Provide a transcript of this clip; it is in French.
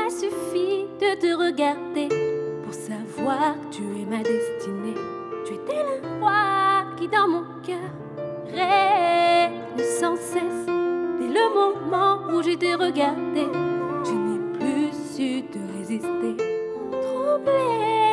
m'a suffi de te regarder pour savoir que tu es ma destinée. Tu étais le roi qui dans mon cœur règne sans cesse. Dès le moment où je t'ai regardé, je n'ai plus su te résister. Troublé